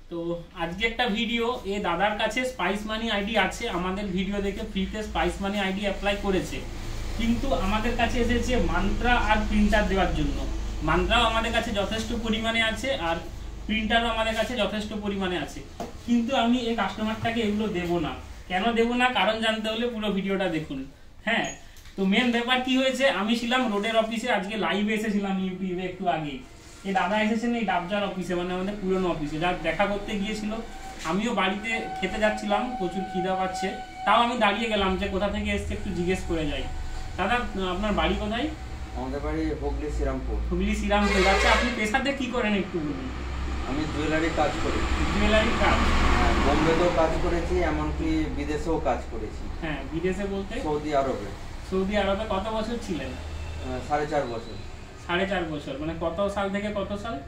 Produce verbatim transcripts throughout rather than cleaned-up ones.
তো আজকে একটা ভিডিও, এই দাদার কাছে স্পাইস মানি আইডি আছে, আমাদের ভিডিও দেখে ফ্রিতে স্পাইস মানি আইডি অ্যাপ্লাই করেছে, কিন্তু আমাদের কাছে এসেছে মান্ত্রা আর প্রিন্টার দেওয়ার জন্য। মান্ত্রাও আমাদের কাছে যথেষ্ট পরিমাণে আছে আর প্রিন্টারও আমাদের কাছে যথেষ্ট পরিমাণে আছে, কিন্তু আমি এই কাস্টমারটাকে এগুলো দেবো না। কেন দেবো না কারণ জানতে হলে পুরো ভিডিওটা দেখুন। হ্যাঁ, তো মেন ব্যাপার কি হয়েছে, আমি ছিলাম রোডের অফিসে, আজকে লাইভে এসেছিলাম ইউটিউবে একটু আগে। এই দাদা এসেছেন এই ডাবজার অফিসে, মানে আমাদের পুরনো অফিসে, যা দেখা করতে গিয়েছিল। আমিও বাড়িতে খেতে যাচ্ছিলাম, প্রচুর খিদা পাচ্ছে, তাও আমি দাঁড়িয়ে গেলাম যে কোথা থেকে এসছে একটু জিজ্ঞেস করে যাই। দাদা আপনার বাড়ি কোথায়? আমাদের বাড়ি হুগলি শ্রীরামপুর। হুগলি শ্রীরামপুর। আচ্ছা, আপনি পেশাতে কি করেন একটু বলুন। আমি জুয়েলারি কাজ করি। জুয়েলারি কাজ? হ্যাঁ, বোম্বেতেও কাজ করেছি, এমনকি বিদেশেও কাজ করেছি। হ্যাঁ, বিদেশে বলতে? সৌদি আরবে। সৌদি আরবে কত বছর ছিলেন? সাড়ে চার বছর। সাড়ে চার বছর মানে কত সাল থেকে কত সাল?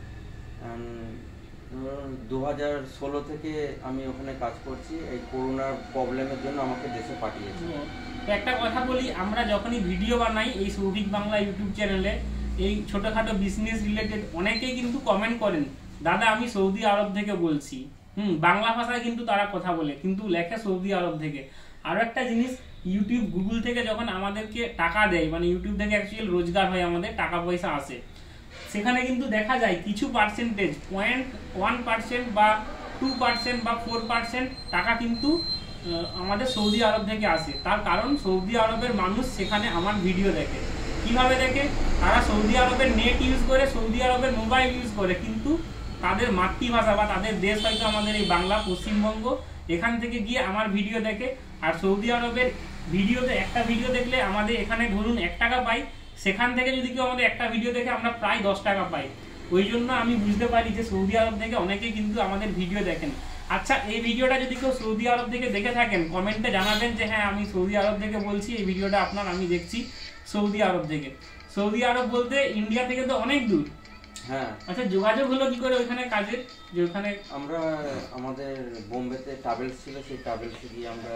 দু হাজার ষোলো থেকে আমি ওখানে কাজ করছি। এই করোনার প্রবলেমের জন্য আমাকে দেশে পাঠিয়েছে। একটা কথা বলি, আমরা যখনই ভিডিও বানাই এই সৌভিক বাংলা ইউটিউব চ্যানেলে, এই ছোটখাটো বিজনেস রিলেটেড, অনেকেই কিন্তু কমেন্ট করেন, দাদা আমি সৌদি আরব থেকে বলছি। হুম বাংলা ভাষায় কিন্তু তারা কথা বলে, কিন্তু লেখে সৌদি আরব থেকে। আরও একটা জিনিস, ইউটিউব গুগল থেকে যখন আমাদেরকে টাকা দেয়, মানে ইউটিউব থেকে অ্যাকচুয়ালি রোজগার হয়, আমাদের টাকা পয়সা আসে, সেখানে কিন্তু দেখা যায় কিছু পার্সেন্টেজ, পয়েন্ট ওয়ান পার্সেন্ট বা টু পার্সেন্ট বা ফোর পার্সেন্ট টাকা কিন্তু আমাদের সৌদি আরব থেকে আসে। তার কারণ সৌদি আরবের মানুষ সেখানে আমার ভিডিও দেখে। কিভাবে দেখে? তারা সৌদি আরবের নেট ইউজ করে, সৌদি আরবের মোবাইল ইউজ করে, কিন্তু তাদের মাতৃভাষা বা তাদের দেশ হয়তো আমাদের এই বাংলা, পশ্চিমবঙ্গ, এখান থেকে গিয়ে আমার ভিডিও দেখে। আর সৌদি আরবের ভিডিওতে একটা ভিডিও দেখলে আমাদের এখানে ধরুন এক টাকা পাই, সেখান থেকে যদি কেউ আমাদের একটা ভিডিও দেখে আমরা প্রায় দশ টাকা পাই। ওই জন্য আমি বুঝতে পারি যে সৌদি আরব থেকে অনেকেই কিন্তু আমাদের ভিডিও দেখেন। আচ্ছা, এই ভিডিওটা যদি কেউ সৌদি আরব থেকে দেখে থাকেন, কমেন্টে জানাবেন যে হ্যাঁ আমি সৌদি আরব থেকে বলছি, এই ভিডিওটা আপনার আমি দেখছি সৌদি আরব থেকে। সৌদি আরব বলতে ইন্ডিয়া থেকে তো অনেক দূর। হ্যাঁ। আচ্ছা, যোগাযোগ হলো কি করে ওইখানে কাজের? যে ওখানে আমরা আমাদের বোম্বেতে ট্রাভেলস ছিল, সেই ট্রাভেলসে গিয়ে আমরা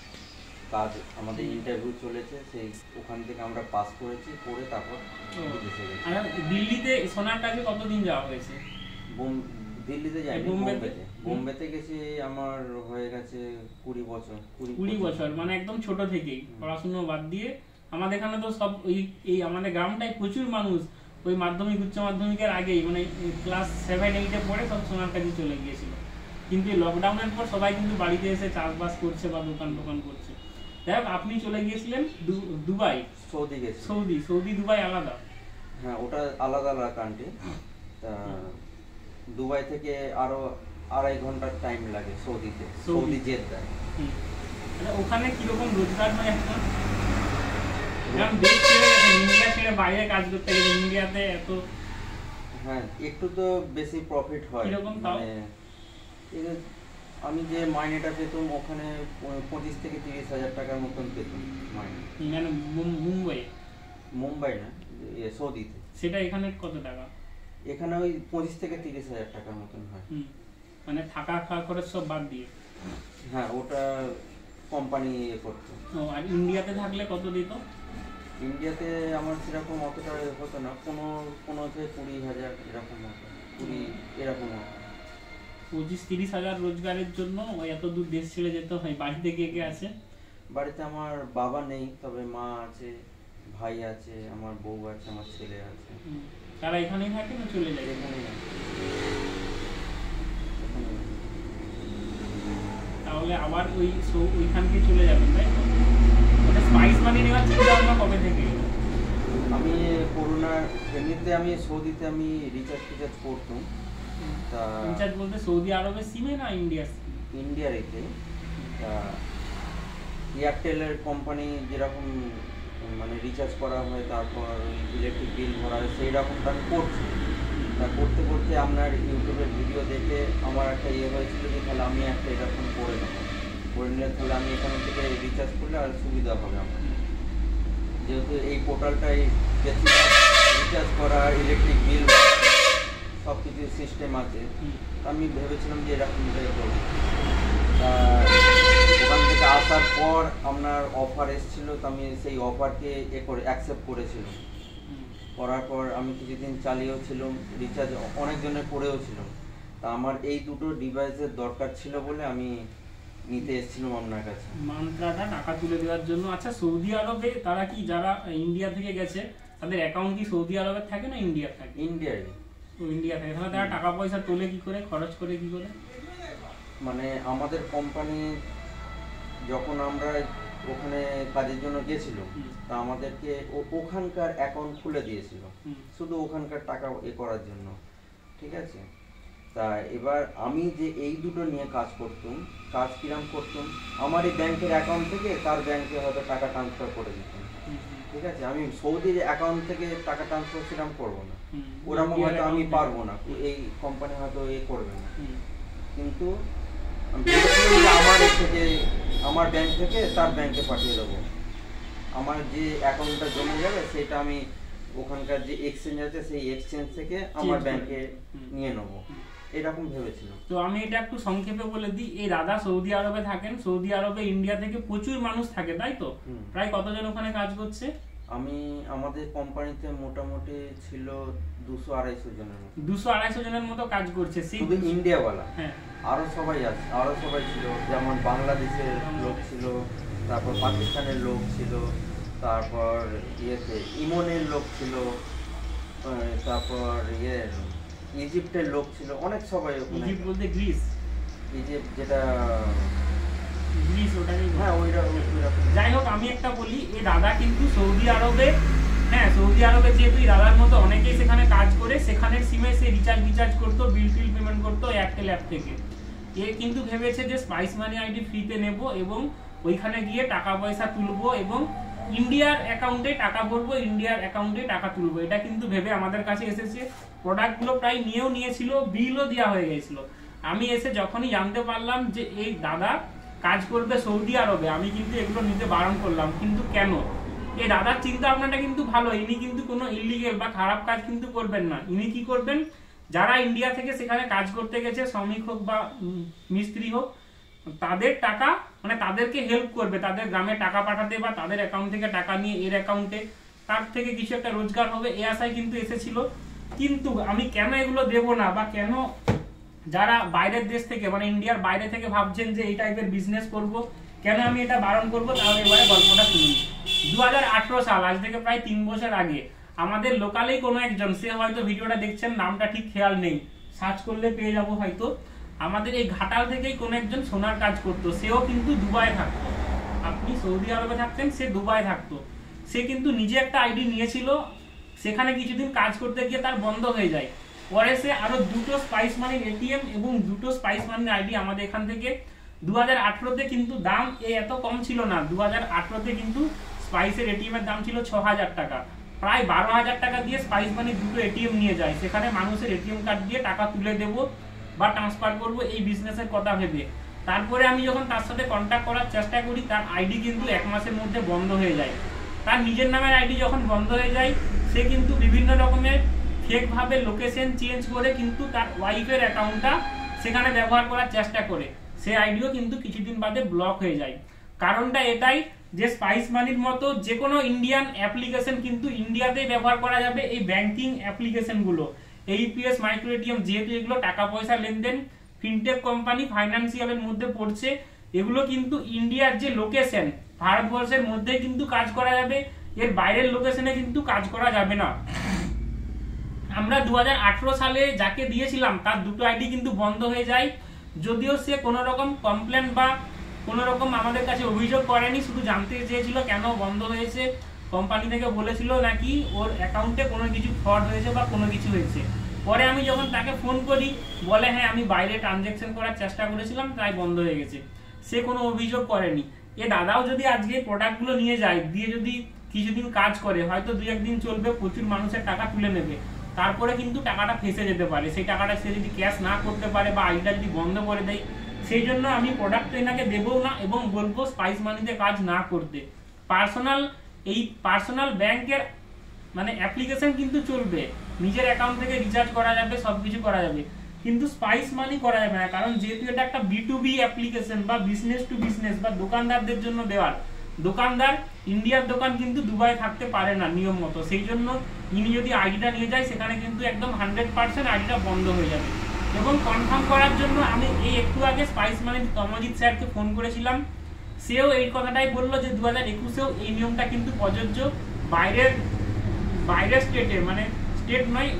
কাজ, আমাদের ইন্টারভিউ চলেছে, সেই ওখান থেকে আমরা পাস করেছি, করে তারপর বিদেশে গেছি। আর দিল্লিতে সোনার কাজে কতদিন যাওয়া হয়েছে? দিল্লিতে যাই, বোম্বেতে বোম্বেতে গেছি আমার হয়ে গেছে কুড়ি বছর। কুড়ি বছর মানে একদম ছোট থেকেই পড়াশোনা বাদ দিয়ে। আমাদের এখানে তো সব ওই এই আমাদের গ্রামটায় প্রচুর মানুষ ওই মাধ্যমিক উচ্চ মাধ্যমিকের আগেই, মানে ক্লাস সেভেন এইটে পড়ে সব সোনার কাজে চলে গিয়েছিল, কিন্তু লকডাউনের পর সবাই কিন্তু বাড়িতে এসে চাষবাস করছে বা দোকান টোকান করছে। দেখ, আপনি চলে গিয়েছিলেন দুবাই? সৌদি গেছি। সৌদি সৌদি দুবাই আলাদা? হ্যাঁ, ওটা আলাদা আলাদা কান্ট্রি। তা দুবাই থেকে আরো আড়াই ঘন্টার টাইম লাগে সৌদিতে, সৌদি জেদ্দায়। ওখানে কিরকম রোজগার হয় এখন? দেশ ছেড়ে ইন্ডিয়া ছেড়ে বাইরে কাজ করতে গেলে ইন্ডিয়াতে এত? হ্যাঁ, একটু তো বেশি প্রফিট হয়। মানে আমি যে মাইনেটা পেতাম ওখানে পঁচিশ থেকে তিরিশ হাজার টাকার মতন পেতাম মাইনে। মানে মুম্বাই? মুম্বাই না, সৌদিতে। সেটা এখানে কত টাকা? এখানে ওই পঁচিশ থেকে তিরিশ হাজার টাকার মতন হয়। মানে থাকা খাওয়া খরচ সব বাদ দিয়ে? হ্যাঁ, ওটা কোম্পানি ইয়ে করতো। ও, আর ইন্ডিয়াতে থাকলে কত দিত? ইন্ডিয়াতে আমার সেরকম অতটা হতো না, পনেরো পনেরো থেকে কুড়ি হাজার এরকম হতো, কুড়ি এরকম হতো। পঁচিশ তিরিশ হাজার রোজগারের জন্য ওই এত দূর দেশ ছেড়ে যেতে হয়। বাড়িতে কে কে আছে? বাড়িতে আমার বাবা নেই, তবে মা আছে, ভাই আছে, আমার বউ আছে, আমার ছেলে আছে। তারা এখানেই থাকে না চলে যায়? এখানেই। তাহলে আবার ওই ওইখানকে চলে যাবেন, তাই তো? ওটা স্পাইস মানি নেওয়ার চিন্তা ভাবনা কবে থেকে? আমি করোনা, এমনিতে আমি সৌদিতে আমি রিচার্জ টিচার্জ করতাম। তা রিচার্জ বলতে সৌদি আরবের সিমে না ইন্ডিয়ার? ইন্ডিয়ার এতে। তা এয়ারটেলের কোম্পানি যেরকম মানে রিচার্জ করা হয়, তারপর ইলেকট্রিক বিল ভরা হয়, সেই রকমটা আমি করছি। তা করতে করতে আপনার ইউটিউবের ভিডিও দেখে আমার একটা ইয়ে হয়েছিল যে তাহলে আমি একটা এরকম করে নেবো, করে নিলে তাহলে আমি এখান থেকে রিচার্জ করলে আর সুবিধা হবে আমার। যেহেতু এই পোর্টালটাই বেশিরভাগ রিচার্জ করা, ইলেকট্রিক বিল সব কিছু সিস্টেম আছে, আমি ভেবেছিলাম যে এরকমটাই করবো। তা ওখান থেকে আসার পর আপনার অফার এসেছিল, তো আমি সেই অফারকে এ করে অ্যাকসেপ্ট করেছিলাম। করার পর আমি কিছুদিন চালিয়েও ছিলাম, রিচার্জ অনেকজনের করেও ছিলাম। তা আমার এই দুটো ডিভাইসের দরকার ছিল বলে আমি নিতে এসেছিলাম আপনার কাছে। মান্ত্রাটা টাকা তুলে দেওয়ার জন্য। আচ্ছা, সৌদি আরবে তারা কি, যারা ইন্ডিয়া থেকে গেছে তাদের অ্যাকাউন্ট কি সৌদি আরবে থাকে না ইন্ডিয়া থাকে? ইন্ডিয়ায়। ও ইন্ডিয়া থাকে, তাহলে তারা টাকা পয়সা তোলে কি করে, খরচ করে কি করে? মানে আমাদের কোম্পানি যখন আমরা ওখানে কাজের জন্য গেছিল, তা আমাদেরকে ওখানকার অ্যাকাউন্ট খুলে দিয়েছিল শুধু ওখানকার টাকা এ করার জন্য, ঠিক আছে। তা এবার আমি যে এই দুটো নিয়ে কাজ করতাম, কাজ কিরাম করতাম, আমার এই ব্যাংকের অ্যাকাউন্ট থেকে তার ব্যাংকে হয়তো টাকা ট্রান্সফার করে দিতাম, ঠিক আছে। আমি সৌদির অ্যাকাউন্ট থেকে টাকা ট্রান্সফার সেরকম করবো না, ওরকম হয়তো আমি পারবো না, এই কোম্পানি হয়তো এ করবে না। কিন্তু আমি ভেবেছিলাম যে আমার থেকে, আমার ব্যাংক থেকে তার ব্যাংকে পাঠিয়ে দেবো, আমার যে অ্যাকাউন্টটা জমে যাবে সেটা আমি ওখানকার যে এক্সচেঞ্জ আছে সেই এক্সচেঞ্জ থেকে আমার ব্যাংকে নিয়ে নেবো, এরকম ভেবেছিলাম। তো আমি এটা একটু সংক্ষেপে বলে দিই। এই দাদা সৌদি আরবে থাকেন। সৌদি আরবে ইন্ডিয়া থেকে প্রচুর মানুষ থাকে, তাই তো? প্রায় কতজন ওখানে কাজ করছে? আমি আমাদের কোম্পানিতে মোটামুটি ছিল দুশো আড়াইশো জনের মতো। দুশো আড়াইশো জনের মতো কাজ করছে শুধু ইন্ডিয়াওয়ালা। হ্যাঁ, আরো সবাই আছে, আরো সবাই ছিল, যেমন বাংলাদেশের লোক ছিল, তারপর পাকিস্তানের লোক ছিল, তারপর ইয়েতে ইমনের লোক ছিল, তারপর ইয়ে ইজিপ্টের লোক ছিল, অনেক সবাই। ইজিপ্ট বলতে গ্রিস? ইজিপ্ট যেটা গ্রিস, ওটাই। হ্যাঁ, ওইটা। যাই হোক, আমি একটা বলি, এই দাদা কিন্তু সৌদি আরবে, হ্যাঁ সৌদি আরবে যেহেতু এই দাদার মতো অনেকেই সেখানে কাজ করে, সেখানের সিমে সে রিচার্জ রিচার্জ করতো, বিল ফিল পেমেন্ট করতো এয়ারটেল অ্যাপ থেকে। এ কিন্তু ভেবেছে যে স্পাইস মানি আইডি ফ্রিতে নেব এবং ওইখানে গিয়ে টাকা পয়সা তুলবো এবং ইন্ডিয়ার অ্যাকাউন্টে টাকা ভরবো, ইন্ডিয়ার অ্যাকাউন্টে টাকা তুলবো, এটা কিন্তু ভেবে আমাদের কাছে এসেছে। প্রোডাক্টগুলো প্রায় নিয়েও নিয়েছিল, বিলও দেওয়া হয়ে গেছিল। আমি এসে যখনই জানতে পারলাম যে এই দাদা কাজ করবে সৌদি আরবে, আমি কিন্তু এগুলো নিতে বারণ করলাম। কিন্তু কেন? এই দাদার চিন্তা ভাবনাটা কিন্তু ভালো, ইনি কিন্তু কোনো ইলিগেল বা খারাপ কাজ কিন্তু করবেন না। ইনি কি করবেন, যারা ইন্ডিয়া থেকে সেখানে কাজ করতে গেছে, শ্রমিক হোক বা মিস্ত্রি হোক, তাদের টাকা মানে তাদেরকে হেল্প করবে, তাদের গ্রামে টাকা পাঠাতে বা তাদের অ্যাকাউন্ট থেকে টাকা নিয়ে এর অ্যাকাউন্টে, তার থেকে কিছু একটা রোজগার হবে, এই আশায় কিন্তু এসেছিল। কিন্তু আমি কেন এগুলো দেব না, বা কেন যারা বাইরের দেশ থেকে মানে ইন্ডিয়ার বাইরে থেকে ভাবছেন যে এই টাইপের বিজনেস করব, কেন আমি এটা বারণ করবো, তাহলে এবারে গল্পটা শুনুন। দু হাজার আঠারো সাল, আজ থেকে প্রায় তিন বছর আগে, আমাদের লোকালেই কোনো একজন, সে হয়তো ভিডিওটা দেখছেন, নামটা ঠিক খেয়াল নেই, সার্চ করলে পেয়ে যাবো হয়তো, আমাদের এই ঘাটাল থেকেই কোনো একজন সোনার কাজ করতো, সেও কিন্তু দুবাই থাকতো। আপনি সৌদি আরবে থাকতেন, সে দুবাই থাকতো। সে কিন্তু নিজে একটা আইডি নিয়েছিল, সেখানে কিছুদিন কাজ করতে গিয়ে তার বন্ধ হয়ে যায়। পরে সে আরো দুটো স্পাইস মানির এটিএম এবং দুটো স্পাইস মানির আইডি আমাদের এখান থেকে দু হাজার আঠারোতে, কিন্তু দাম এ এত কম ছিল না, দু হাজার আঠারোতে কিন্তু স্পাইসের এটিএম এর দাম ছিল ছ হাজার টাকা, প্রায় বারো হাজার টাকা দিয়ে স্পাইস মানির দুটো এটিএম নিয়ে যায়। সেখানে মানুষের এটিএম কার্ড দিয়ে টাকা তুলে দেবো বা ট্রান্সফার করবো, এই বিজনেসের কথা ভেবে। তারপরে আমি যখন তার সাথে কন্ট্যাক্ট করার চেষ্টা করি, তার আইডি কিন্তু এক মাসের মধ্যে বন্ধ হয়ে যায়। তার নিজের নামের আইডি যখন বন্ধ হয়ে যায়, সে কিন্তু বিভিন্ন রকমের ফেক ভাবে লোকেশন চেঞ্জ করে কিন্তু তার ওয়াইফের অ্যাকাউন্টটা সেখানে ব্যবহার করার চেষ্টা করে, সে আইডিও কিন্তু কিছুদিন বাদে ব্লক হয়ে যায়। কারণটা এটাই যে স্পাইস মানির মতো যে কোনো ইন্ডিয়ান অ্যাপ্লিকেশন কিন্তু ইন্ডিয়াতেই ব্যবহার করা যাবে। এই ব্যাংকিং অ্যাপ্লিকেশনগুলো, এইপিএস, মাইক্রো এটিএম, যেহেতু এগুলো টাকা পয়সা লেনদেন, ফিনটেক কোম্পানি, ফাইন্যান্সিয়ালের মধ্যে পড়ছে, এগুলো কিন্তু ইন্ডিয়ার যে লোকেশন, ভারতবর্ষের মধ্যে কিন্তু কাজ করা যাবে, এর বাইরের লোকেশনে কিন্তু কাজ করা যাবে না। আমরা দু হাজার আঠারো সালে যাকে দিয়েছিলাম তার দুটো আইডি কিন্তু বন্ধ হয়ে যায়, যদিও সে কোনো রকম কমপ্লেন বা কোনো রকম আমাদের কাছে অভিযোগ করেনি, শুধু জানতে চেয়েছিল কেন বন্ধ হয়েছে। কোম্পানি থেকে বলেছিল নাকি ওর অ্যাকাউন্টে কোনো কিছু ফ্রড হয়েছে বা কোনো কিছু হয়েছে। পরে আমি যখন তাকে ফোন করি, বলে হ্যাঁ আমি বাইরে ট্রানজ্যাকশন করার চেষ্টা করেছিলাম, তাই বন্ধ হয়ে গেছে। সে কোনো অভিযোগ করেনি। এ দাদাও যদি আজকে প্রোডাক্টগুলো নিয়ে যায়, দিয়ে যদি কিছুদিন কাজ করে, হয়তো দুই একদিন চলবে, প্রচুর মানুষের টাকা তুলে নেবে, তারপরে কিন্তু টাকাটা ফেসে যেতে পারে। সেই টাকাটা সে যদি ক্যাশ না করতে পারে বা আইডিটা যদি বন্ধ করে দেয়, সেই জন্য আমি প্রোডাক্ট এনাকে দেবও না এবং বলবো স্পাইস মানিতে কাজ না করতে। পার্সোনাল এই পার্সোনাল ব্যাংকের মানে অ্যাপ্লিকেশন কিন্তু চলবে, নিজের অ্যাকাউন্ট থেকে রিচার্জ করা যাবে, সবকিছু করা যাবে, কিন্তু স্পাইস মানি করা যাবে না। কারণ যেহেতু এটা একটা বি টু বি অ্যাপ্লিকেশন বা বিজনেস টু বিজনেস বা দোকানদারদের জন্য দেওয়ার, দোকানদার ইন্ডিয়ার দোকান কিন্তু দুবাই থাকতে পারে না নিয়ম মতো। সেই জন্য ইনি যদি আইডিটা নিয়ে যায়, সেখানে কিন্তু একদম হান্ড্রেড পার্সেন্ট আইডিটা বন্ধ হয়ে যাবে। এবং কনফার্ম করার জন্য আমি এই একটু আগে স্পাইস মানে তমজিৎ স্যারকে ফোন করেছিলাম, সেও এই কথাটাই বললো যে দু হাজার একুশেও এই নিয়মটা কিন্তু প্রযোজ্য। বাইরের বাইরের স্টেটে মানে স্টেট নয়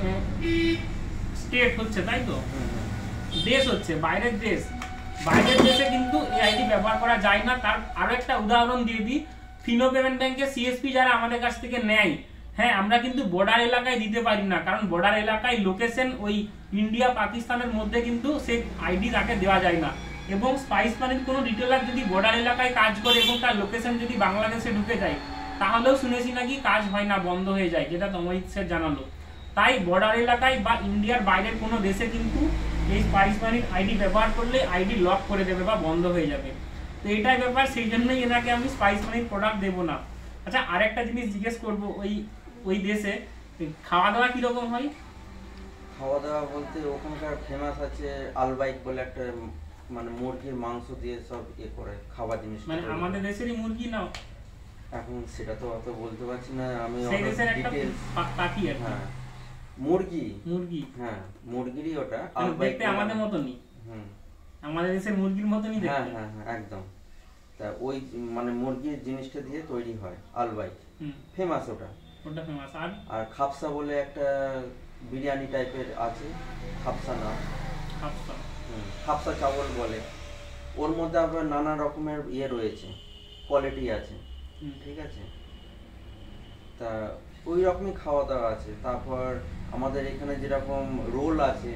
স্টেট হচ্ছে তাই তো, দেশ হচ্ছে বাইরের দেশ, বাইরের দেশে কিন্তু এই আইডি ব্যবহার করা যায় না। তার আরো একটা উদাহরণ দিয়ে দিই, ফিনো পেমেন্ট ব্যাংকের সিএসপি যারা আমাদের কাছ থেকে নেয়, হ্যাঁ আমরা কিন্তু বর্ডার এলাকায় দিতে পারি না, কারণ বর্ডার এলাকায় লোকেশন ওই ইন্ডিয়া পাকিস্তানের মধ্যে কিন্তু সেই আইডি তাকে দেওয়া যায় না। এবং স্পাইস মানির কোনো রিটেলার যদি বর্ডার এলাকায় কাজ করে এবং তার লোকেশন যদি বাংলাদেশে ঢুকে যায়, তাহলেও শুনেছি নাকি কাজ হয় না, বন্ধ হয়ে যায়, যেটা তমজিৎ স্যার জানালো। তাই বর্ডার এলাকায় বা ইন্ডিয়ার বাইরের কোনো দেশে কিন্তু এই স্পাইস মানির আইডি ব্যবহার করলে আইডি লক করে দেবে বা বন্ধ হয়ে যাবে। তো এটাই ব্যাপার, সেই জন্যই এনাকে আমি স্পাইস মানির প্রোডাক্ট দেবো না। আচ্ছা, আরেকটা জিনিস জিজ্ঞেস করবো, ওই ওই দেশে খাওয়া দাওয়া কিরকম হয়? খাওয়া দাওয়া বলতে ওখানকার ফেমাস আছে আলবাইক বলে একটা, মানে মুরগির মাংস দিয়ে সব ইয়ে করে খাবার জিনিস। মানে আমাদের দেশেরই মুরগি না? এখন সেটা তো অত বলতে পারছি না আমি। সেই দেশের একটা পাখি আর হ্যাঁ মুরগি মুরগি হ্যাঁ মুরগিরই ওটা দেখতে আমাদের মতনই। হুম আমাদের দেশের মুরগির মতনই দেখতে। হ্যাঁ হ্যাঁ হ্যাঁ একদম। তা ওই মানে মুরগির জিনিসটা দিয়ে তৈরি হয় আলবাইক, ফেমাস ওটা ওটা ফেমাস। আর আর খাপসা বলে একটা বিরিয়ানি টাইপের আছে, খাপসা না, খাপসা হুম খাপসা চাবল বলে। ওর মধ্যে আবার নানা রকমের ইয়ে রয়েছে, কোয়ালিটি আছে, ঠিক আছে। তা ওই রকমই খাওয়া দাওয়া আছে। তারপর আমাদের এখানে যেরকম রোল আছে,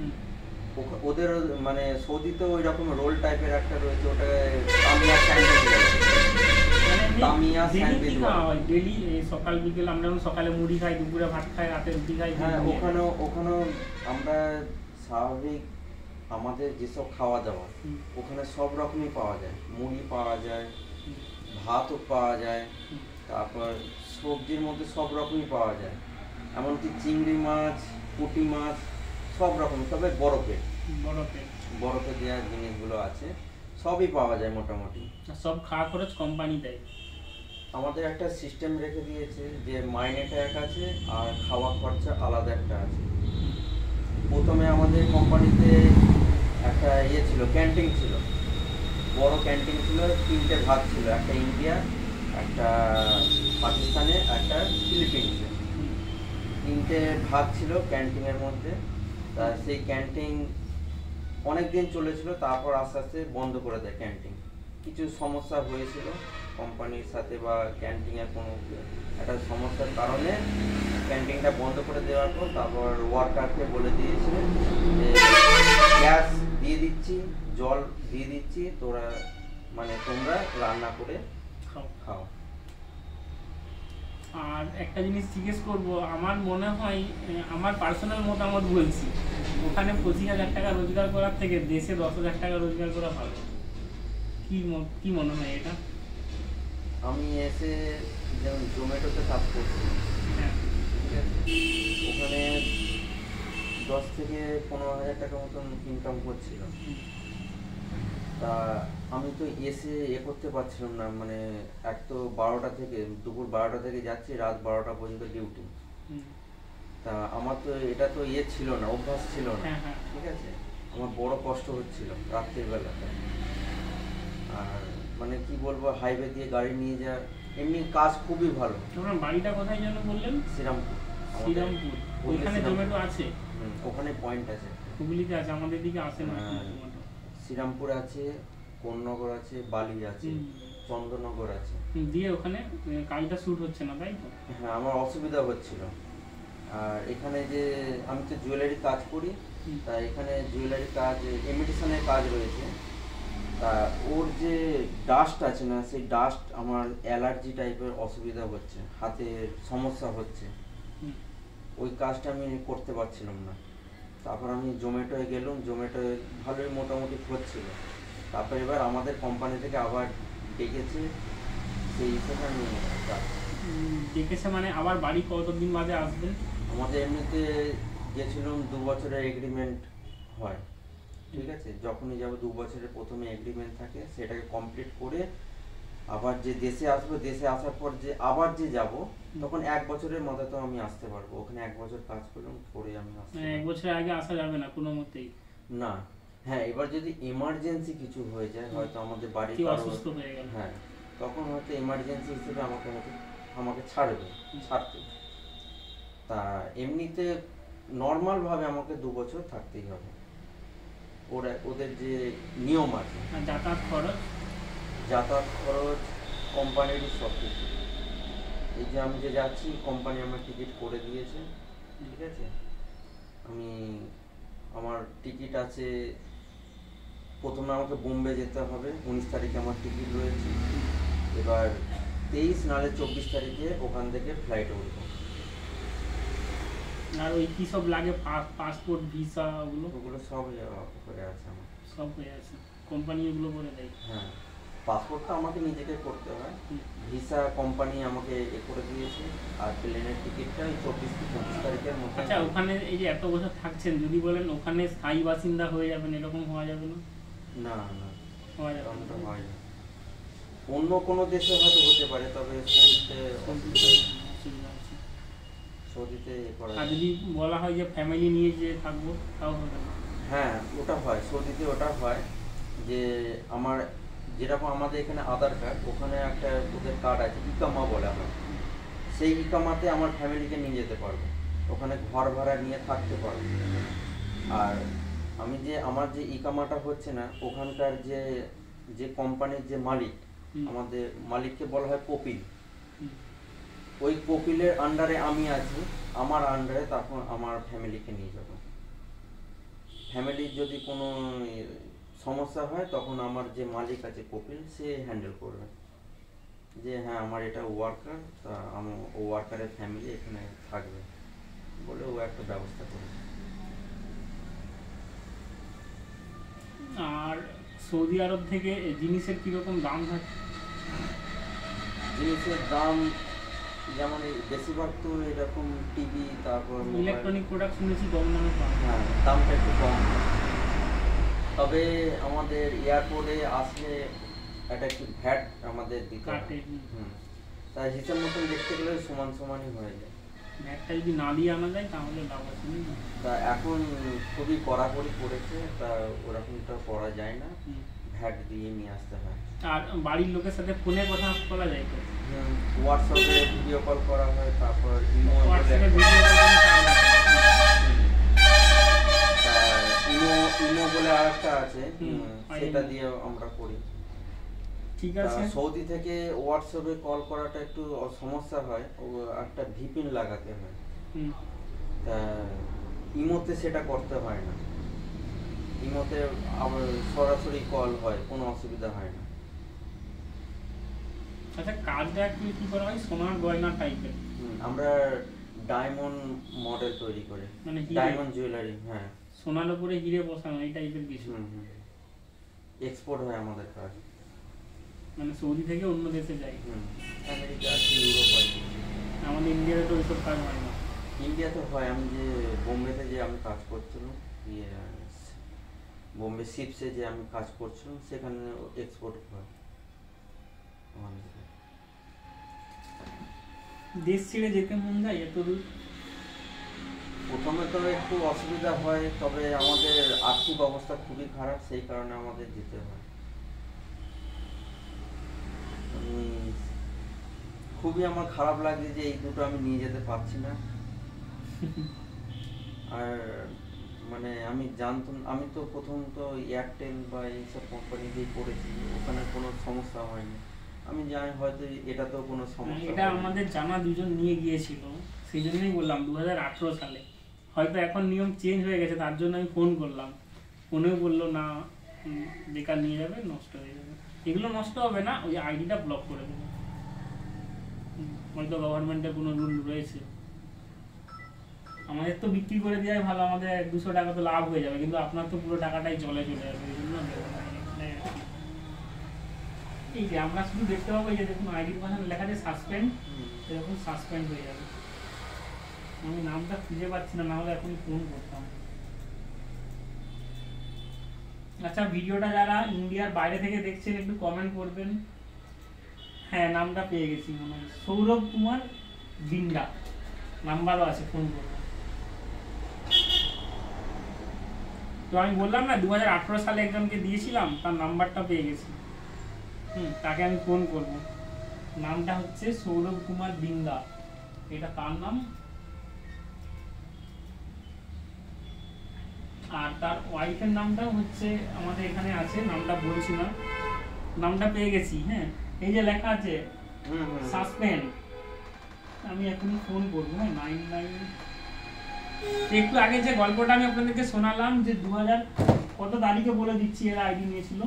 ওদের মানে সৌদিতে ওই রকম রোল টাইপের একটা রয়েছে, ওটা তামিয়া স্যান্ডউইচ বলে। তামিয়া স্যান্ডউইচ বলে। ডেইলি সকাল বিকেল আমরা সকালে মুড়ি খাই, দুপুরে ভাত খাই, রাতে রুটি খাই। হ্যাঁ ওখানেও ওখানেও আমরা স্বাভাবিক আমাদের যেসব খাওয়া দাওয়া ওখানে সব রকমই পাওয়া যায়, মুড়ি পাওয়া যায়, ভাতও পাওয়া যায়, তারপর সবজির মধ্যে সব রকমই পাওয়া যায়, এমনকি চিংড়ি মাছ, পুঁটি মাছ, সব রকম, তবে বরফে বরফে বরফে দেওয়া জিনিসগুলো আছে, সবই পাওয়া যায় মোটামুটি। সব খাওয়া খরচ কোম্পানি দেয়। আমাদের একটা সিস্টেম রেখে দিয়েছে যে মাইনেটা এক আছে আর খাওয়া খরচা আলাদা একটা আছে। প্রথমে আমাদের কোম্পানিতে একটা ইয়ে ছিল, ক্যান্টিন ছিল, বড় ক্যান্টিন ছিল, তিনটে ভাগ ছিল, একটা ইন্ডিয়া, একটা পাকিস্তানে, একটা ফিলিপিন্সে, তিনটে ভাগ ছিল ক্যান্টিনের মধ্যে। তা সেই ক্যান্টিন অনেক দিন চলেছিল, তারপর আস্তে আস্তে বন্ধ করে দেয় ক্যান্টিন। কিছু সমস্যা হয়েছিল কোম্পানির সাথে বা ক্যান্টিনের কোনো একটা সমস্যার কারণে ক্যান্টিনটা বন্ধ করে দেওয়ার পর তারপর ওয়ার্কারকে বলে দিয়েছে যে গ্যাস দিয়ে দিচ্ছি, জল দিয়ে দিচ্ছি, তোরা মানে তোমরা রান্না করে খাও খাও। আর একটা জিনিস জিজ্ঞেস করবো, আমার মনে হয়, আমার পার্সোনাল মতামত বলছি, ওখানে পঁচিশ হাজার টাকা রোজগার করার থেকে দেশে দশ হাজার টাকা রোজগার করা ভালো। কি কি মনে হয় এটা? আমি এসে যেমন জোম্যাটোতে কাজ করছি, হ্যাঁ ঠিক আছে, ওখানে দশ থেকে পনেরো হাজার টাকা মতন ইনকাম করছিল। তা আমি তো এসে এ করতে পারছিলাম না, মানে এক তো বারোটা থেকে দুপুর বারোটা থেকে যাচ্ছি রাত বারোটা পর্যন্ত ডিউটি। তা আমার তো এটা তো ইয়ে ছিল না, অভ্যাস ছিল না, ঠিক আছে, আমার বড় কষ্ট হচ্ছিল রাত্রির বেলাতে। আর মানে কি বলবো, হাইওয়ে দিয়ে গাড়ি নিয়ে যা, এমনি কাজ খুবই ভালো। আপনার বাড়িটা কোথায় যেন বললেন? শ্রীরামপুর। শ্রীরামপুর, ওইখানে জোম্যাটো আছে? ওখানে পয়েন্ট আছে, হুগলিতে আছে, আমাদের দিকে আসে না। শ্রীরামপুর আছে, কোন্নগর আছে, বালি আছে, চন্দননগর আছে। দিয়ে ওখানে কাজটা শুট হচ্ছে না তাই তো? হ্যাঁ আমার অসুবিধা হচ্ছিল। আর এখানে যে আমি তো জুয়েলারি কাজ করি, তা এখানে জুয়েলারি কাজ, ইমিটেশনের কাজ রয়েছে। তা ওর যে ডাস্ট আছে না, সেই ডাস্ট আমার অ্যালার্জি টাইপের অসুবিধা হচ্ছে, হাতের সমস্যা হচ্ছে, ওই কাজটা আমি করতে পারছিলাম না। তারপর আমি জোম্যাটোয় গেলাম, জোম্যাটোয় ভালোই মোটামুটি হচ্ছিল। তারপর এবার আমাদের কোম্পানি থেকে আবার ডেকেছে, সেই হিসেবে আমি ডেকেছে। মানে আবার বাড়ি কতদিন বাদে আসবেন? আমাদের এমনিতে গেছিলাম দু বছরের এগ্রিমেন্ট হয়, ঠিক আছে, যখনই যাবো দু বছরের প্রথমে এগ্রিমেন্ট থাকে, সেটাকে কমপ্লিট করে আবার যে দেশে আসবো, দেশে আসার পর যে আবার যে যাব, তখন এক বছরের মাথায় তো আমি আসতে পারবো। ওখানে এক বছর কাজ করলাম, পরে আমি আসতে। এক বছরের আগে আসা যাবে না কোনো মতেই? না, হ্যাঁ এবার যদি এমার্জেন্সি কিছু হয়ে যায়, হয়তো আমাদের বাড়ির কেউ কারো অসুস্থ হয়ে গেল, হ্যাঁ তখন হয়তো এমার্জেন্সি হিসেবে আমাকে হয়তো আমাকে ছাড়বে, ছাড়তে। তা এমনিতে নর্মাল ভাবে আমাকে দু বছর থাকতেই হবে। ওরা ওদের যে নিয়ম আছে। আর যাতায়াত খরচ? যাতায়াত খরচ কোম্পানিরই সব কিছু। এই যে আমি যে যাচ্ছি, কোম্পানি আমার টিকিট করে দিয়েছে, ঠিক আছে। আমি আমার টিকিট আছে, প্রথমে আমাকে বোম্বে যেতে হবে, উনিশ তারিখে আমার টিকিট রয়েছে। এবার তেইশ নাহলে চব্বিশ তারিখে ওখান থেকে ফ্লাইটে উঠবো। আর ওই কি সব লাগে, পাসপোর্ট ভিসা ওগুলো? ওগুলো সব হয়ে আছে আমার, সব হয়ে আছে, কোম্পানি এগুলো করে দেয়? হ্যাঁ, পাসপোর্টটা আমাকে নিজেকে করতে হয়, ভিসা কোম্পানি আমাকে এ করে দিয়েছে, আর প্লেনের টিকিটটা ওই চব্বিশ থেকে পঁচিশ তারিখের মধ্যে। আচ্ছা, ওখানে এই যে এত বছর থাকছেন, যদি বলেন ওখানে স্থায়ী বাসিন্দা হয়ে যাবেন, এরকম হওয়া যাবে না? না না, হওয়া যাবে না, হয় না। অন্য কোনো দেশে হয়তো হতে পারে, তবে সৌদিতে অসুবিধা আছে। সৌদিতে করা। আর যদি বলা হয় যে ফ্যামিলি নিয়ে যে থাকবো, তাও হবে না? হ্যাঁ, ওটা হয়, সৌদিতে ওটা হয় যে আমার যেরকম আমাদের এখানে আধার কার্ড, ওখানে একটা ওদের কার্ড আছে, ইকামা বলা হয়। সেই ইকামাতে আমার ফ্যামিলিকে নিয়ে যেতে পারবো, ওখানে ঘর ভাড়া নিয়ে থাকতে পারবো। আর আমি যে আমার যে ইকামাটা হচ্ছে না, ওখানকার যে যে কোম্পানির যে মালিক, আমাদের মালিককে বলা হয় কপিল। ওই কপিলের আন্ডারে আমি আছি, আমার আন্ডারে তখন আমার ফ্যামিলিকে নিয়ে যাব। ফ্যামিলির যদি কোনো সমস্যা হয়, তখন আমার যে মালিক আছে কপিল, সে হ্যান্ডেল করবে যে হ্যাঁ আমার এটা ওয়ার্কার, তা আমার ও ওয়ার্কারের ফ্যামিলি এখানে থাকবে বলে ও একটা ব্যবস্থা করে। আর সৌদি আরব থেকে জিনিসের কিরকম দাম থাকে? জিনিসের দাম যেমন বেশিরভাগ তো এরকম টিভি, তারপর ইলেকট্রনিক প্রোডাক্ট শুনেছি কম দামে পাওয়া যায়। হ্যাঁ, দামটা একটু কম। তবে আমাদের এয়ারপোর্টে আসলে একটা একটু ভ্যাট আমাদের দিতে হয়। হুম, তাই হিসাব মতন দেখতে গেলে সমান সমানই হয়ে যায়। ভ্যাটটা যদি না দিয়ে আনা যায় তাহলে লাভ আছে। তা এখন খুবই কড়াকড়ি করেছে, তা ওরকমটা করা যায় না, ভ্যাট দিয়ে নিয়ে আসতে হয়। আর বাড়ির লোকের সাথে ফোনে কথা বলা যায় তো? হুম, হোয়াটসঅ্যাপে ভিডিও কল করা হয়, তারপর ইমো হোয়াটসঅ্যাপে ভিডিও কল ইমো ইমো বলে আরেকটা আছে, সেটা দিয়ে আমরা করি। ঠিক আছে। সৌদি থেকে হোয়াটসঅ্যাপে কল করাটা একটু সমস্যা হয়, ও একটা ভিপিন লাগাতে হয়। তা ইমোতে সেটা করতে হয় না, ইমোতে আবার সরাসরি কল হয়, কোনো অসুবিধা হয় না। আচ্ছা, কাজটা একটু কি করা হয়, সোনার গয়না টাইপের? আমরা ডায়মন্ড মডেল তৈরি করে, মানে ডায়মন্ড জুয়েলারি। হ্যাঁ, সোনার উপরে হিরে বসানো, এই টাইপের কিছু। এক্সপোর্ট হয় আমাদের কাজ, মানে সৌদি থেকে অন্য দেশে যায়। হুম, আমেরিকা, ইউরোপ হয়। আমাদের ইন্ডিয়াতে তো ওইসব কাজ হয় না। ইন্ডিয়াতে হয়, আমি যে বোম্বেতে যে আমি কাজ করছিলাম, ইয়ে বোম্বে শিপসে যে আমি কাজ করছিলাম, সেখানে এক্সপোর্ট হয়। দেশ ছেড়ে যেতে মন যায় এত দূর? প্রথমে তো একটু অসুবিধা হয়, তবে আমাদের আর্থিক অবস্থা খুবই খারাপ, সেই কারণে আমাদের যেতে হয়। খুবই আমার খারাপ লাগে যে এই দুটো আমি নিয়ে যেতে পারছি না। আর মানে আমি জানতাম, আমি তো প্রথম তো এয়ারটেল বা এইসব কোম্পানি দিয়ে করেছি, ওখানে কোনো সমস্যা হয়নি। আমি জানি হয়তো এটা তো কোনো সমস্যা। এটা আমাদের জানা দুজন নিয়ে গিয়েছিল, সেই জন্যই বললাম দু হাজার আঠেরো সালে। হয়তো এখন নিয়ম চেঞ্জ হয়ে গেছে, তার জন্য আমি ফোন করলাম, ফোনেও বললো না বেকার নিয়ে যাবে, নষ্ট হয়ে যাবে। এগুলো নষ্ট হবে না, ওই আইডিটা ব্লক করে দেবে, হয়তো গভর্নমেন্টের কোনো রুল রয়েছে। আমাদের তো বিক্রি করে দেওয়াই ভালো, আমাদের দুশো টাকা তো লাভ হয়ে যাবে, কিন্তু আপনার তো পুরো টাকাটাই চলে চলে যাবে, এই জন্য এই যে আমরা শুধু দেখতে পাবো এই যে দেখুন আইডির পাশে লেখা আছে সাসপেন্ড, এরকম সাসপেন্ড হয়ে যাবে। আমি নামটা খুঁজে পাচ্ছি না, না হলে এখন ফোন করতাম। আচ্ছা, ভিডিওটা যারা ইন্ডিয়ার বাইরে থেকে দেখছেন একটু কমেন্ট করবেন। হ্যাঁ, নামটা পেয়ে গেছি মনে হয়, সৌরভ কুমার বিন্ডা, নাম্বারও আছে, ফোন করবেন। তো আমি বললাম না দু হাজার আঠেরো সালে একজনকে দিয়েছিলাম, তার নাম্বারটা পেয়ে গেছি। হুম, তাকে আমি ফোন করব। নামটা হচ্ছে সৌরভ কুমার ডিঙ্গা, এটা তার নাম। আর তার ওয়াইফের নামটাও হচ্ছে আমাদের এখানে আছে, নামটা বলছি না, নামটা পেয়ে গেছি। হ্যাঁ, এই যে লেখা আছে সাসপেন্ড, আমি এখনই ফোন করবো। হ্যাঁ, নাইন নাইন। একটু আগে যে গল্পটা আমি আপনাদেরকে শোনালাম, যে দু হাজার কত তারিখে বলে দিচ্ছি এরা আইডি নিয়েছিল,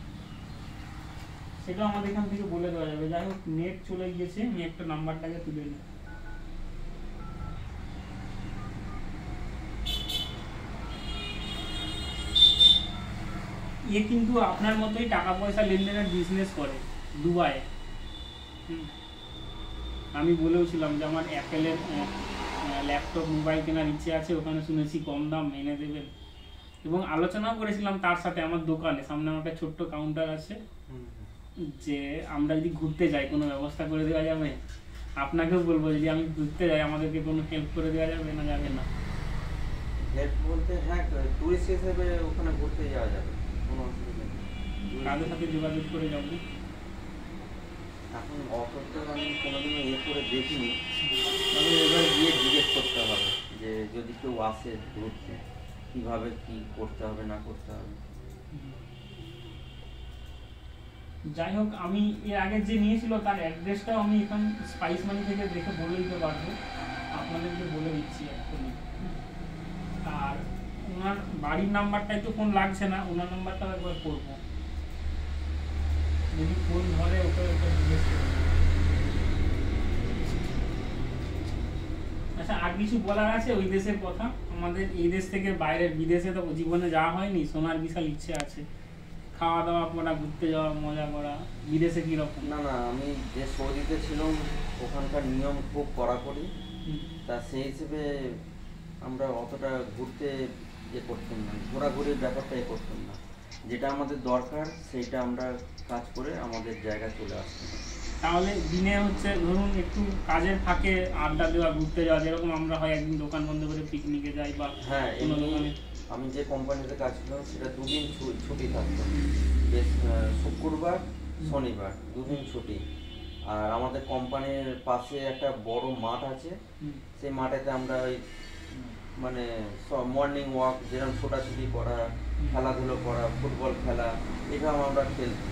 সেটা আমাদের এখান থেকে বলে দেওয়া যাবে। যাই হোক, নেট চলে গিয়েছে, আমি একটা নাম্বারটাকে তুলে নিই। এ কিন্তু আপনার মতোই টাকা পয়সা লেনদেনের বিজনেস করে দুবাইয়ে। আমি বলেওছিলাম যে আমার অ্যাপেলের ল্যাপটপ মোবাইল কেনার ইচ্ছে আছে, ওখানে শুনেছি কম দাম এনে দেবেন, এবং আলোচনাও করেছিলাম তার সাথে আমার দোকানে সামনে আমার একটা ছোট্ট কাউন্টার আছে, যে আমরা যদি ঘুরতে যাই কোনো ব্যবস্থা করে দেওয়া যাবে। আপনাকেও বলবো যদি আমি ঘুরতে যাই আমাদেরকে কোনো হেল্প করে দেওয়া যাবে না যাবে না? হেল্প বলতে হ্যাঁ, টুরিস্ট হিসেবে ওখানে ঘুরতে যাওয়া যাবে, কোনো অসুবিধা নেই। কাদের সাথে যোগাযোগ করে যাবো? এখন অফারটা আমি কোনোদিনও ইয়ে করে দেখিনি, তবে এবার গিয়ে জিজ্ঞেস করতে হবে যে যদি কেউ আসে ঘুরতে কীভাবে কী করতে হবে না করতে হবে। যাই হোক, আমি এর আগে যে নিয়েছিল তার অ্যাড্রেসটাও আমি এখন স্পাইস মানি থেকে দেখে বলে দিতে পারবো, আপনাদেরকে বলে দিচ্ছি এখনই। আর ওনার বাড়ির নাম্বারটাই তো ফোন লাগছে না, ওনার নাম্বারটাও একবার করবো, যদি ফোন ধরে ওকে ওকে জিজ্ঞেস করবো। আচ্ছা, আর কিছু বলার আছে ওই দেশের কথা? আমাদের এই দেশ থেকে বাইরের বিদেশে তো জীবনে যাওয়া হয়নি, শোনার বিশাল ইচ্ছে আছে। খাওয়া দাওয়া করা, ঘুরতে যাওয়া, মজা করা। বিদেশে কিরকম? না না, আমি যে সৌদিতে ছিলাম ওখানকার নিয়ম খুব কড়াকড়ি, তা সেই হিসেবে আমরা অতটা ঘুরতে ইয়ে করতাম না, ঘোরাঘুরির ব্যাপারটা এ করতাম না। যেটা আমাদের দরকার সেইটা আমরা কাজ করে আমাদের জায়গায় চলে আসতাম। তাহলে দিনে হচ্ছে ধরুন একটু কাজের ফাঁকে আড্ডা দেওয়া, ঘুরতে যাওয়া, যেরকম আমরা হয় একদিন দোকান বন্ধ করে পিকনিকে যাই বা হ্যাঁ, কোনো দোকানে। আমি যে কোম্পানিতে কাজ করলাম সেটা দুদিন ছুটি থাকতো, বেশ শুক্রবার শনিবার দুদিন ছুটি। আর আমাদের কোম্পানির পাশে একটা বড় মাঠ আছে, সেই মাঠেতে আমরা ওই মানে মর্নিং ওয়াক, যেরকম ছোটাছুটি করা, খেলাধুলো করা, ফুটবল খেলা, এসব আমরা খেলতাম।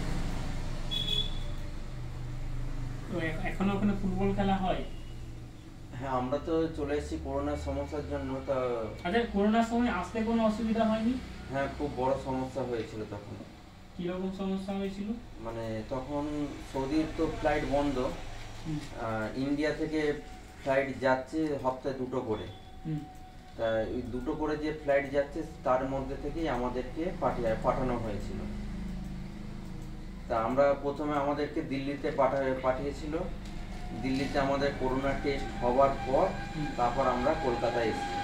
এখনো ওখানে ফুটবল খেলা হয়? হ্যাঁ, আমরা তো চলে এসেছি করোনার সমস্যার জন্য। তা আচ্ছা, করোনার সময় আসতে কোনো অসুবিধা হয়নি? হ্যাঁ, খুব বড় সমস্যা হয়েছিল তখন। কিরকম সমস্যা হয়েছিল? মানে তখন সৌদির তো ফ্লাইট বন্ধ, ইন্ডিয়া থেকে ফ্লাইট যাচ্ছে সপ্তাহে দুটো করে, তা ওই দুটো করে যে ফ্লাইট যাচ্ছে তার মধ্যে থেকেই আমাদেরকে পাঠিয়ে পাঠানো হয়েছিল। তা আমরা প্রথমে আমাদেরকে দিল্লিতে পাঠা পাঠিয়েছিল, দিল্লিতে আমাদের করোনা টেস্ট হওয়ার পর তারপর আমরা কলকাতায় এসেছি।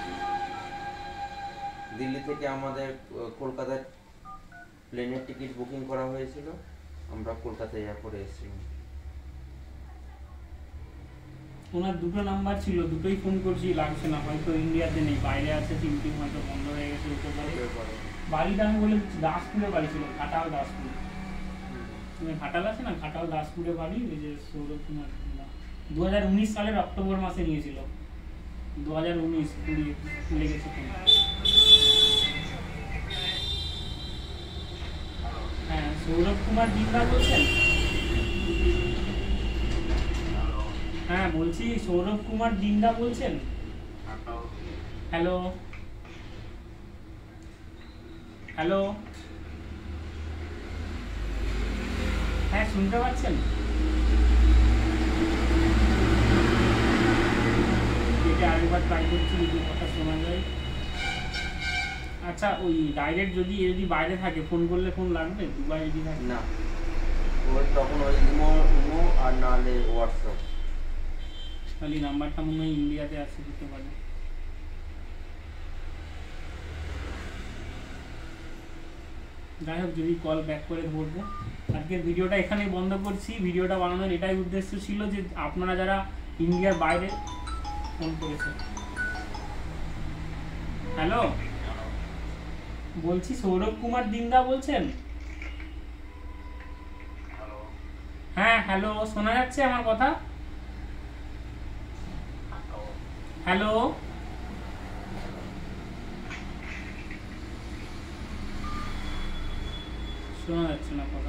দিল্লি থেকে আমাদের কলকাতায় প্লেনের টিকিট বুকিং করা হয়েছিল, আমরা কলকাতা এয়ারপোর্টে এসেছিলাম। ওনার দুটো নাম্বার ছিল, দুটোই ফোন করছি, লাগছে না, হয়তো ইন্ডিয়াতে নেই, বাইরে আছে, সিম টিম হয়তো বন্ধ হয়ে গেছে হতে পারে। বাড়িটা আমি বলে দিচ্ছি, দাসপুরে বাড়ি ছিল, ঘাটাল দাসপুর। ঘাটাল আছে না, ঘাটাল দাসপুরে বাড়ি। ওই যে সৌরভ কুমার দু হাজার উনিশ সালের অক্টোবর মাসে নিয়েছিল, দু হাজার উনিশ কুড়ি লেগেছে। হ্যাঁ, সৌরভ কুমার ডিঙ্গা বলছেন? হ্যাঁ বলছি, সৌরভ কুমার ডিঙ্গা বলছেন? হ্যালো হ্যালো হ্যাঁ, শুনতে পাচ্ছেন? এটা আরেকবার ট্রাই করছি, যদি কথা শোনা যায়। আচ্ছা, ওই ডাইরেক্ট যদি যদি বাইরে থাকে ফোন করলে ফোন লাগবে? দুবাই যদি থাকে না, ওই তখন ওই ইমো ইমো আর নাহলে হোয়াটসঅ্যাপ। তাহলে নাম্বারটা মনে হয় ইন্ডিয়াতে আসে, দিতে পারে। যাই হোক, যদি কল ব্যাক করে ধরবো। আজকের ভিডিওটা এখানেই বন্ধ করছি। ভিডিওটা বানানোর এটাই উদ্দেশ্য ছিল যে আপনারা যারা ইন্ডিয়ার বাইরে ফোন করেছেন। হ্যালো বলছি সৌরভ কুমার দিন্দা বলছেন? হ্যাঁ হ্যালো, শোনা যাচ্ছে আমার কথা? হ্যালো, শোনা যাচ্ছে না কথা।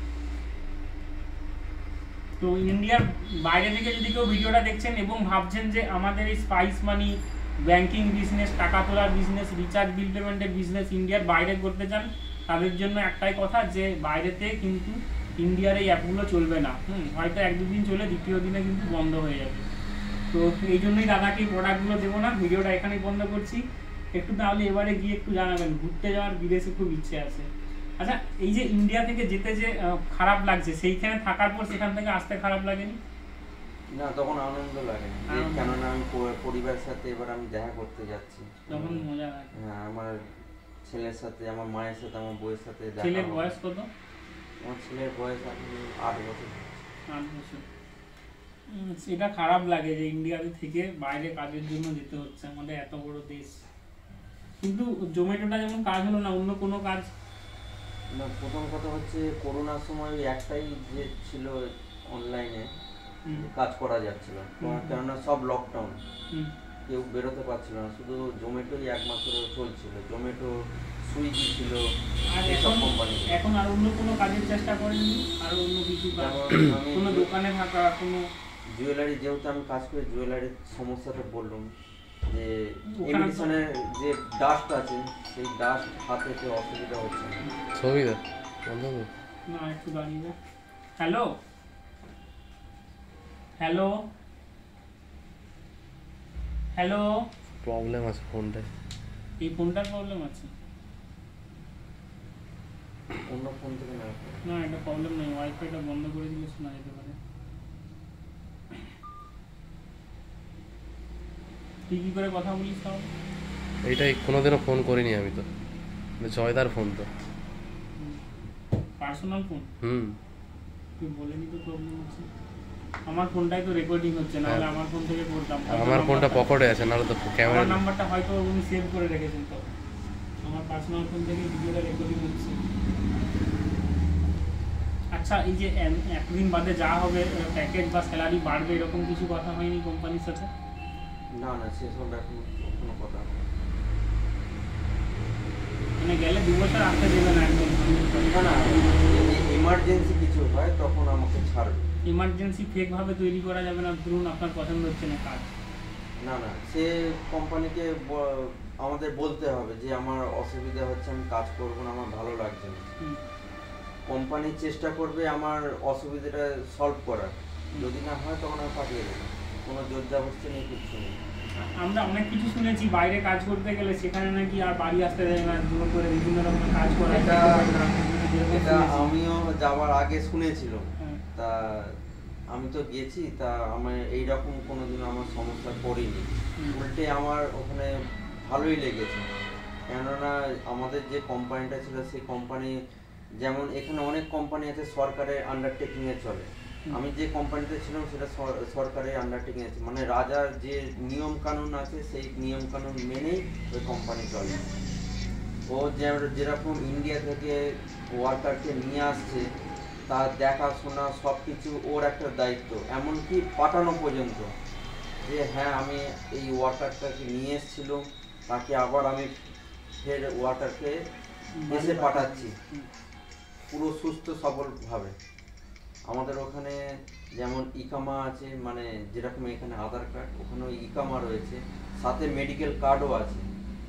তো ইন্ডিয়ার বাইরে থেকে যদি কেউ ভিডিওটা দেখছেন এবং ভাবছেন যে আমাদের এই স্পাইস মানি, ব্যাংকিং বিজনেস, টাকা তোলার বিজনেস, রিচার্জ বিল পেমেন্টের বিজনেস ইন্ডিয়ার বাইরে করতে চান, তাদের জন্য একটাই কথা যে বাইরেতে কিন্তু ইন্ডিয়ার এই অ্যাপগুলো চলবে না। হুম হয়তো এক দুদিন চলে, দ্বিতীয় দিনে কিন্তু বন্ধ হয়ে যাবে। তো এই জন্যই দাদাকে এই প্রোডাক্টগুলো দেবো না, ভিডিওটা এখানেই বন্ধ করছি। একটু তাহলে এবারে গিয়ে একটু জানাবেন, ঘুরতে যাওয়ার বিদেশে খুব ইচ্ছে আছে। আচ্ছা, এই যে ইন্ডিয়া থেকে যেতে যে খারাপ লাগছে, সেইখানে থাকার পর সেখান থেকে আসতে খারাপ লাগেনি? না, তখন আনন্দ লাগে, কেননা আমি পরিবারের সাথে এবার আমি দেখা করতে যাচ্ছি, তখন মজা লাগে। হ্যাঁ, আমার ছেলের সাথে, আমার মায়ের সাথে, আমার বউয়ের সাথে। ছেলের বয়স কত? আমার ছেলের বয়স এখন আট বছর। আট বছর। সেটা খারাপ লাগে যে ইন্ডিয়াতে থেকে বাইরে কাজের জন্য যেতে হচ্ছে, আমাদের এত বড় দেশ। কিন্তু জোম্যাটোটা যেমন কাজ হলো না, অন্য কোনো কাজ না। প্রথম কথা হচ্ছে করোনার সময় একটাই যে ছিল অনলাইনে কাজ করা যাচ্ছিল, কেননা সব লকডাউন, কেউ বেরোতে পারছিল না, শুধু জোম্যাটোই একমাত্র চলছিল। জোম্যাটো, সুইগি ছিল, আর এখন কোম্পানি। এখন আর অন্য কোনো কাজের চেষ্টা করেননি? আর অন্য কিছু কাজ, কোনো দোকানে থাকা, কোনো জুয়েলারি, যেহেতু আমি কাজ করি জুয়েলারির সমস্যাটা বললাম যে এমিশনের যে ডাস্ট আছে, সেই ডাস্ট হাতেতে অসুবিধা হচ্ছে। সুবিধা না, একটু দাঁড়িয়ে। হ্যালো হ্যালো হ্যালো, প্রবলেম আছে ফোনটায়। এই ফোনটার প্রবলেম আছে? অন্য ফোন থেকে না, না এটা প্রবলেম নেই, ওয়াইফাইটা বন্ধ করে দিলে শোনা যেতে পারে। তুই কি করে কথা বলিস তাহলে? এইটাই কোনোদিনও ফোন করিনি আমি তো, জয়দার ফোন তো, পার্সোনাল ফোন। হুম তুই বলেনি তো প্রবলেম হচ্ছে। আমার ফোনটাই তো রেকর্ডিং হচ্ছে, না হলে আমার ফোন থেকে করতাম। আমার ফোনটা পকেটে আছে, নাহলে তো ক্যামেরা নাম্বারটা হয়তো উনি সেভ করে রেখেছেন, তো আমার পার্সোনাল ফোন থেকে ভিডিওটা রেকর্ডিং হচ্ছে। আচ্ছা, এই যে একদিন বাদে যা হবে প্যাকেজ বা স্যালারি বাড়বে, এরকম কিছু কথা হয়নি কোম্পানির সাথে? না না, সেসব এখন কোনো কথা না। মানে গেলে দু বছর আসতে দেবে না একদম? না না, ইমার্জেন্সি কিছু হয় তখন আমাকে ছাড়বে। ইমার্জেন্সি ফেক ভাবে তৈরি করা যাবে না, ধরুন আপনার পছন্দ হচ্ছে না কাজ। না না, সে কোম্পানিকে আমাদের বলতে হবে যে আমার অসুবিধা হচ্ছে, আমি কাজ করবো না, আমার ভালো লাগছে না। কোম্পানি চেষ্টা করবে আমার অসুবিধাটা সলভ করার, যদি না হয় তখন আমি পাঠিয়ে দেবো, কোনো জোর জবরদস্তি নেই, কিছু নেই। আমরা অনেক কিছু শুনেছি, বাইরে কাজ করতে গেলে সেখানে নাকি আর বাড়ি আসতে দেয় না, জোর করে বিভিন্ন রকমের কাজ করা। এটা এটা আমিও যাওয়ার আগে শুনেছিলাম, তা আমি তো গেছি, তা আমার এইরকম কোনোদিন আমার সমস্যা পড়িনি, উল্টে আমার ওখানে ভালোই লেগেছে। কেননা আমাদের যে কোম্পানিটা ছিল সেই কোম্পানি, যেমন এখানে অনেক কোম্পানি আছে সরকারের আন্ডারটেকিংয়ে চলে, আমি যে কোম্পানিতে ছিলাম সেটা সরকারের আন্ডারটেকিং আছে, মানে রাজার যে নিয়ম কানুন আছে সেই নিয়ম কানুন মেনেই ওই কোম্পানি চলে। ও যেরকম ইন্ডিয়া থেকে ওয়ার্কারকে নিয়ে আসছে, তার দেখাশোনা সব কিছু ওর একটা দায়িত্ব, এমনকি পাঠানো পর্যন্ত, যে হ্যাঁ আমি এই ওয়ার্কারটাকে নিয়ে এসেছিলাম, তাকে আবার আমি ফের ওয়ার্কারকে দেশে পাঠাচ্ছি পুরো সুস্থ সবলভাবে। আমাদের ওখানে যেমন ইকামা আছে, মানে যেরকম এখানে আধার কার্ড, ওখানেও ইকামা রয়েছে, সাথে মেডিকেল কার্ডও আছে।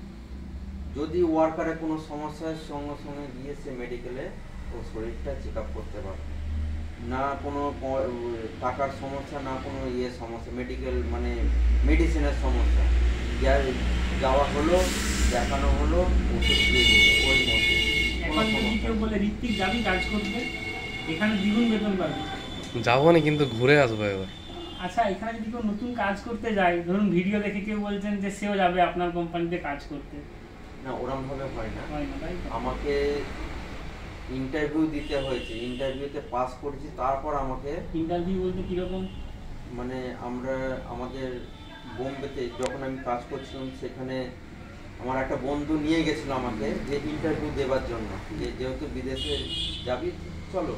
যদি ওয়ার্কারের কোনো সমস্যার সঙ্গে সঙ্গে গিয়ে সে মেডিকেলে ও শরীরটা চেক আপ করতে পারে, না কোনো টাকার সমস্যা, না কোনো ইয়ে সমস্যা, মেডিকেল মানে মেডিসিনের সমস্যা, যাওয়া হলো, দেখানো হলো, ওষুধ দিয়ে দিল ওই মধ্যে। এখন যদি কেউ বলে ঋত্বিক যাবি কাজ করতে, এখানে দ্বিগুণ বেতন পাবি। যাবো না, কিন্তু ঘুরে আসবো এবার। আচ্ছা, এখানে যদি কেউ নতুন কাজ করতে যায়, ধরুন ভিডিও দেখে কেউ বলছেন যে সেও যাবে আপনার কোম্পানিতে কাজ করতে, না ওরকম ভাবে হয় না, হয় না তাই তো? আমাকে ইন্টারভিউ দিতে হয়েছে, ইন্টারভিউতে পাস করেছি, তারপর আমাকে। ইন্টারভিউ বলতে কিরকম? মানে আমরা আমাদের বোম্বেতে যখন আমি কাজ করছিলাম, সেখানে আমার একটা বন্ধু নিয়ে গেছিল আমাকে যে ইন্টারভিউ দেওয়ার জন্য, যে যেহেতু বিদেশে যাবি চলো,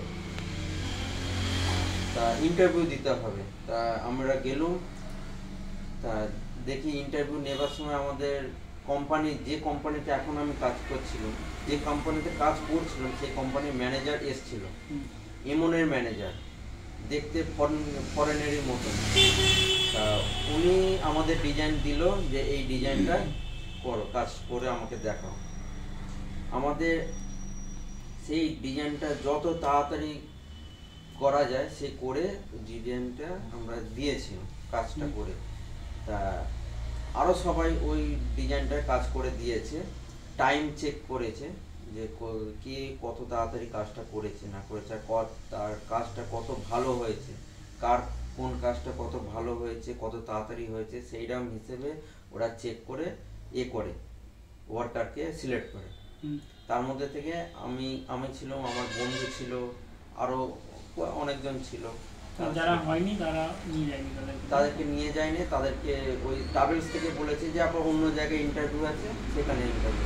তা ইন্টারভিউ দিতে হবে। তা আমরা গেলুম, তা দেখি ইন্টারভিউ নেবার সময় আমাদের কোম্পানি, যে কোম্পানিতে এখন আমি কাজ করছিলাম, যে কোম্পানিতে কাজ করছিলাম সেই কোম্পানির ম্যানেজার এসছিল, এমনের ম্যানেজার, দেখতে ফরেনেরই মতো। তা উনি আমাদের ডিজাইন দিল যে এই ডিজাইনটা করো, কাজ করে আমাকে দেখাও। আমাদের সেই ডিজাইনটা যত তাড়াতাড়ি করা যায় সে করে ডিজাইনটা আমরা দিয়েছি কাজটা করে। তা আরও সবাই ওই ডিজাইনটা কাজ করে দিয়েছে, টাইম চেক করেছে যে কে কত তাড়াতাড়ি কাজটা করেছে না করেছে, আর কত তার কাজটা কত ভালো হয়েছে, কার কোন কাজটা কত ভালো হয়েছে, কত তাড়াতাড়ি হয়েছে, সেইরকম হিসেবে ওরা চেক করে এ করে ওয়ার্কারকে সিলেক্ট করে। তার মধ্যে থেকে আমি আমি ছিলাম, আমার বন্ধু ছিল, আরও অনেকজন ছিল। যারা হয়নি তারা নিয়ে যায়নি, তাদেরকে নিয়ে যায়নি, তাদেরকে ওই ট্রাভেলস থেকে বলেছে যে আপনার অন্য জায়গায় ইন্টারভিউ আছে, সেখানে ইন্টারভিউ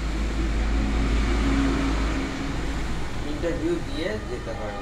ইন্টারভিউ দিয়ে যেতে হয়।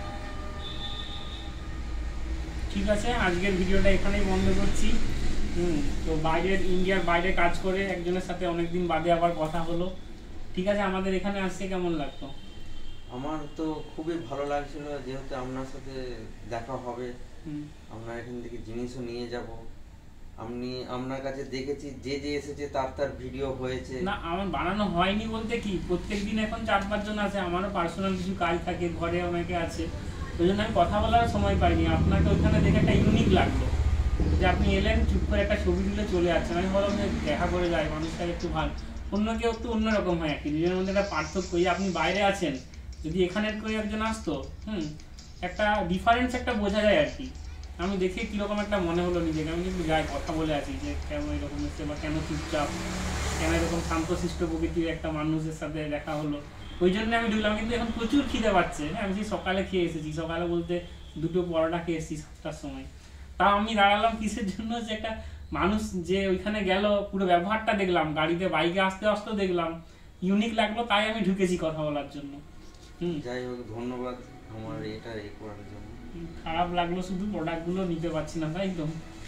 ঠিক আছে, আজকের ভিডিওটা এখানেই বন্ধ করছি। হুম তো বাইরের ইন্ডিয়ার বাইরে কাজ করে একজনের সাথে অনেকদিন বাদে আবার কথা হলো। ঠিক আছে, আমাদের এখানে আসছে কেমন লাগতো? আমার তো খুবই ভালো লাগছিল, যেহেতু আপনার সাথে দেখা হবে, আমরা এখান থেকে জিনিসও নিয়ে যাব। আপনি আপনার কাছে দেখেছি যে যে এসেছে তার তার ভিডিও হয়েছে। না, আমার বানানো হয়নি বলতে কি, প্রত্যেকদিন এখন চার পাঁচজন আছে, আমারও পার্সোনাল কিছু কাজ থাকে, ঘরে অনেকে আছে, ওই জন্য আমি কথা বলার সময় পাইনি। আপনাকে ওইখানে দেখে একটা ইউনিক লাগলো যে আপনি এলেন, চুপ করে একটা ছবি তুলে চলে যাচ্ছেন। আমি বললাম যে দেখা করে যায়, মানুষটা একটু ভালো, অন্য কেউ একটু অন্যরকম হয় আর কি, নিজের মধ্যে একটা পার্থক্য। এই আপনি বাইরে আছেন, যদি এখানের করে একজন আসতো, হুম একটা ডিফারেন্স একটা বোঝা যায় আর কি। আমি দেখে কীরকম একটা মনে হলো নিজেকে, আমি কিন্তু যাই কথা বলে আছি যে কেন এরকম এসছে বা কেন চুপচাপ, কেন এরকম শান্তশিষ্ট প্রকৃতির একটা মানুষের সাথে দেখা হলো, ওই জন্য আমি ঢুকলাম। কিন্তু এখন প্রচুর খিদে পাচ্ছে, হ্যাঁ আমি সেই সকালে খেয়ে এসেছি, সকালে বলতে দুটো পরোটা খেয়ে এসেছি সাতটার সময়। তাও আমি দাঁড়ালাম কিসের জন্য, যে একটা মানুষ যে ওইখানে গেল, পুরো ব্যবহারটা দেখলাম, গাড়িতে বাইকে আসতে আসতেও দেখলাম, ইউনিক লাগলো, তাই আমি ঢুকেছি কথা বলার জন্য। হুম যাই হোক, ধন্যবাদ আমার এটা এ করার জন্য। খারাপ লাগলো শুধু প্রোডাক্টগুলো নিতে পারছি না, তাই তো।